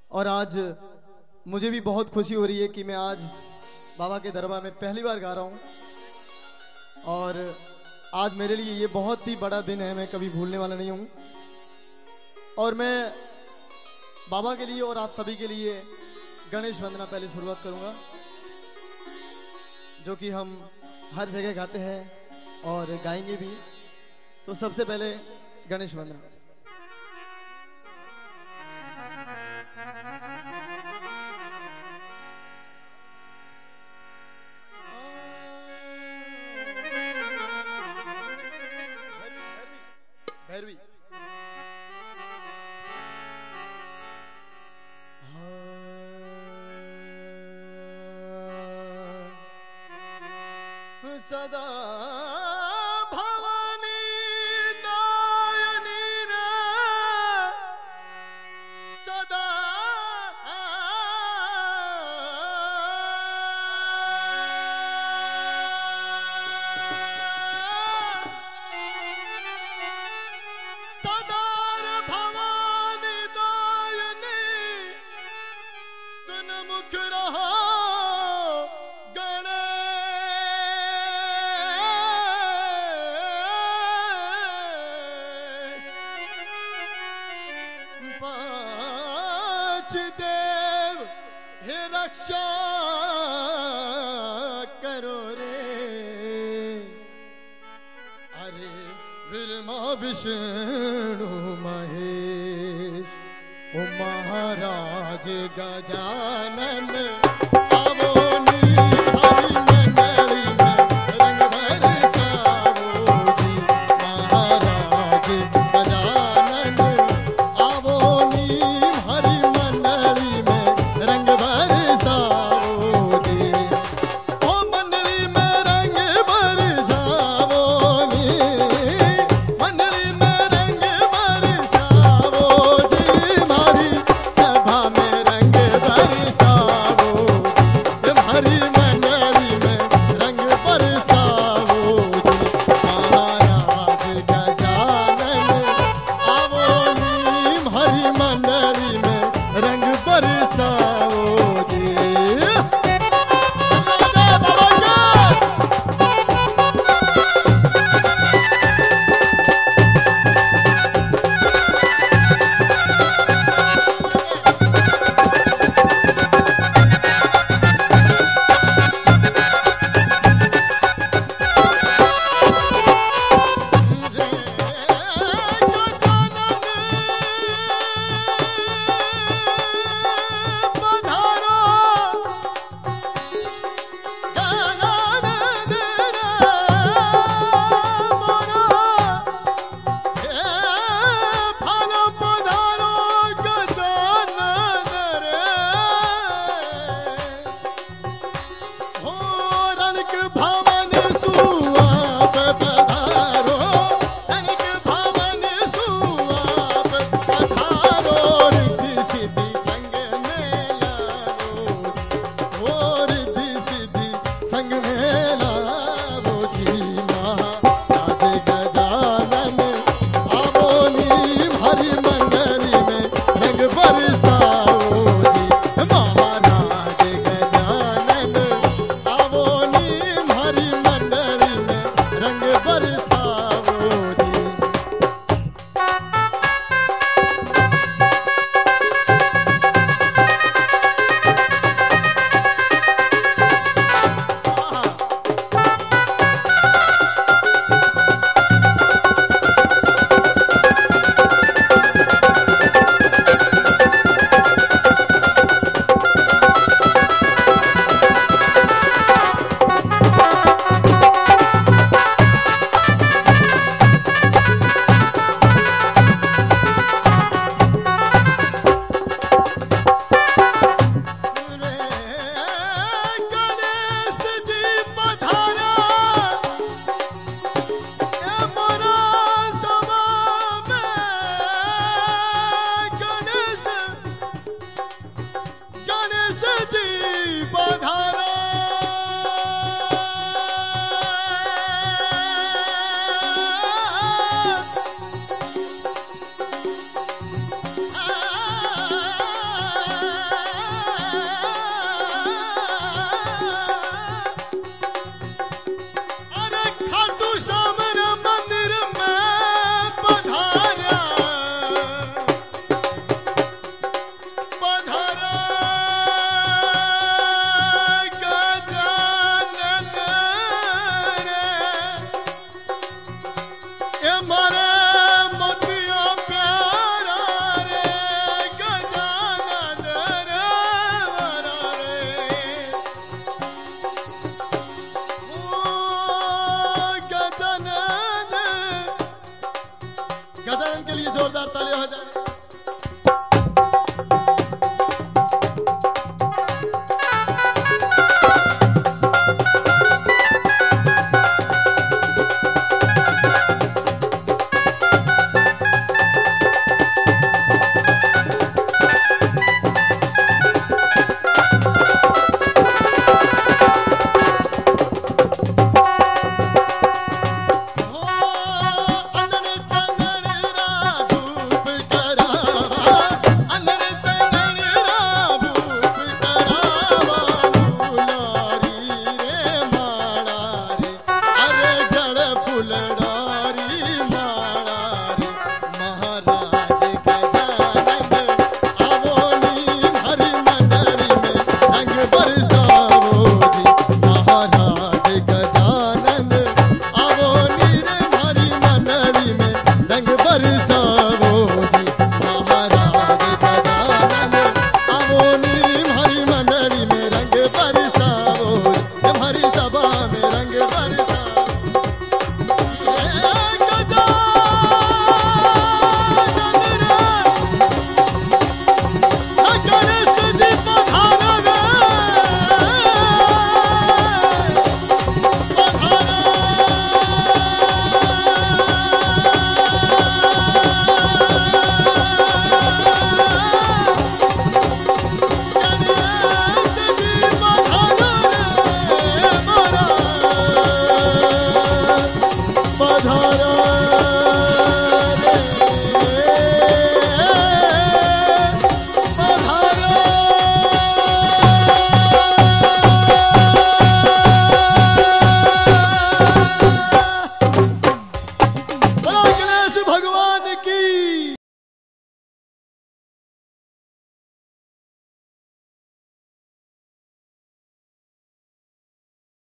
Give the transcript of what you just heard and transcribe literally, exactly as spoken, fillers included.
और आज मुझे भी बहुत खुशी हो रही है कि मैं आज बाबा के दरबार में पहली बार गा रहा हूँ। और आज मेरे लिए ये बहुत ही बड़ा दिन है, मैं कभी भूलने वाला नहीं हूँ। और मैं बाबा के लिए और आप सभी के लिए गणेश वंदना पहले शुरुआत करूँगा, जो कि हम हर जगह गाते हैं और गाएंगे भी। तो सबसे पहले गणेश वंदना। भैरवी सदा भवानी दायनी रे सदा सदार भवानी दायनी सुन मुख रहो देव हे रक्षा करो रे। अरे ब्रह्मा विष्णु महेश ओ महाराज गजानन